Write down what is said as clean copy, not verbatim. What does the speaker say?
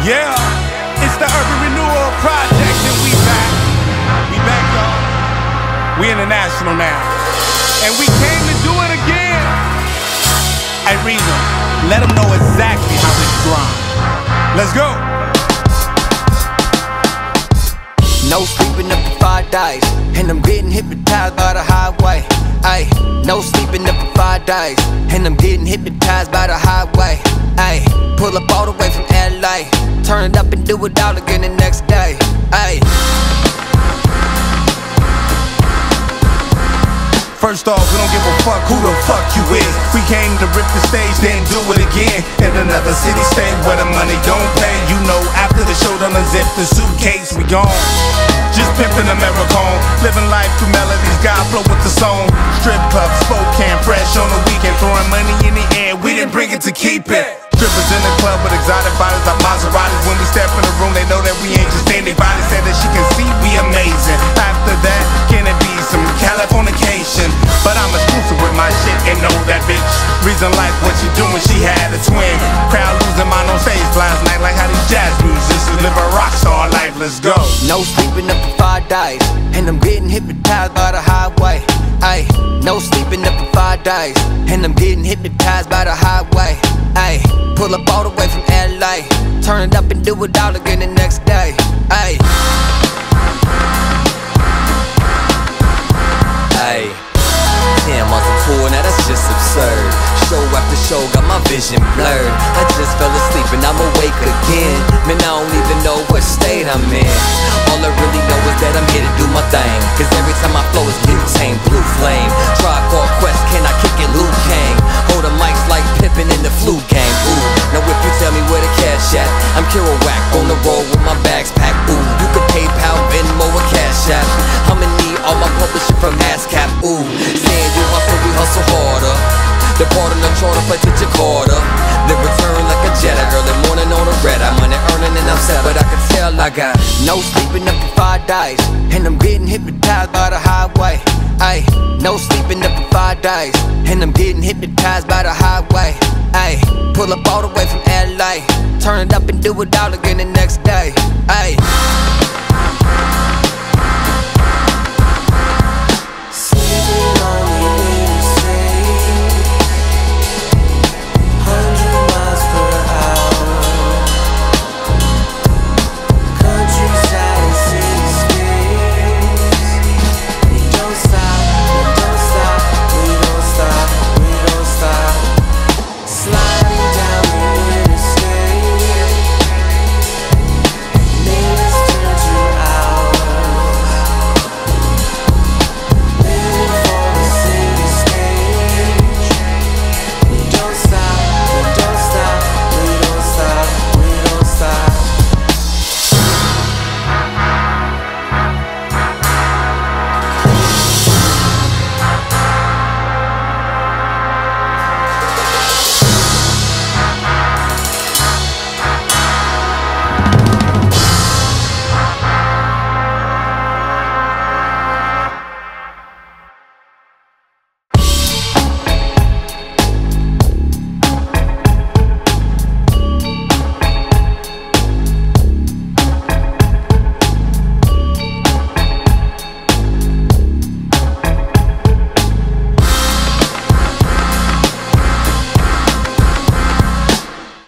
Yeah, it's the Urban Renewal Project, and we back. We back, y'all. We international now, and we came to do it again. Hey, Reason, let them know exactly how it's grind. Let's go. No sleeping up for 5 days, and I'm getting hypnotized by the highway. Ayy, no sleeping up for 5 days, and I'm getting hypnotized by the highway. Ayy, pull up all the way from LA, turn it up and do it all again the next day. Ayy. First off, we don't give a fuck who the fuck you is. We came to rip the stage, then do it again in another city, state where the money don't pay. You know, after the show, done unzip the suitcase, we gone. Just pimping Americone, living life through melodies, God flow with the song. Strip clubs, Spokane, fresh on the weekend, throwing money in the air, we didn't bring it to keep it. Strippers in the club with exotic bodies like Maseratis. When we step in the room, they know that we ain't just standing by. They said that she can see we amazing. After that, can it be some Californication? But I'm exclusive with my shit and know that bitch. Reason like what she doing, she had a twin. Crowd losing mine on stage last night, like how these jazz musicians live a rock star life. Let's go. No sleeping up for 5 days, and I'm getting hypnotized by the highway. Ayy, no sleeping up for 5 days, and I'm getting hypnotized by the highway. Ayy, pull up all the way from LA, turn it up and do it all again the next day. Ayy. Ayy. 10 months on tour, now that's just absurd. Show after show, got my vision blurred. I just fell asleep and I'm awake again. Man, I don't even know what state I'm in. All I really know is that I'm here to do my thing, cause every time I flow is butane, blue flame. Tribe called Quest, can I kick it, Luke Kang? Hold the mics like Pippin in the flute game. Ooh, now if you tell me where the cash at, I'm Kerouac on the road with my bags packed. Ooh, you could PayPal, Venmo, or Cash App. I'ma need all my publishing from ASCAP. Ooh, saying you hustle, we hustle harder. Depart on the charter, play to Jakarta. Then return like a jet at early morning on the red. I'm money earning and I'm set, but I can tell I got no sleeping up for 5 days, and I'm getting hypnotized by the highway. Ayy, no sleeping up for 5 days, and I'm getting hypnotized by the highway. Ayy, pull up all the way from LA, turn it up and do it all again the next day.